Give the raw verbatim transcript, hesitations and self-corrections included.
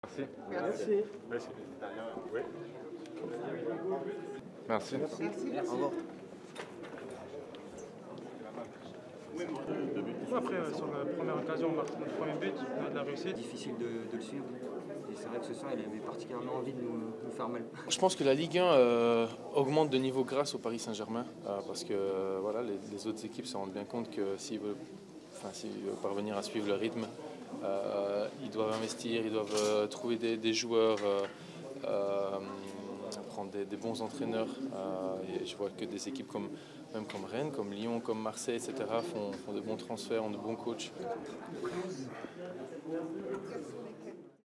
Merci. Merci. Merci. Oui. Merci. Merci. Au revoir. Après, euh, sur la première occasion, on marque notre premier but, on a de la réussite. Difficile de, de le suivre. Et c'est vrai que ce soir, il avait particulièrement envie de nous, nous faire mal. Je pense que la Ligue un euh, augmente de niveau grâce au Paris Saint-Germain, euh, parce que euh, voilà, les, les autres équipes se rendent bien compte que s'ils veulent, enfin, s'ils veulent parvenir à suivre le rythme, euh, ils doivent investir, ils doivent euh, trouver des, des joueurs, euh, euh, prendre des, des bons entraîneurs. Euh, et je vois que des équipes comme, même comme Rennes, comme Lyon, comme Marseille, et cetera font, font de bons transferts, ont de bons coachs.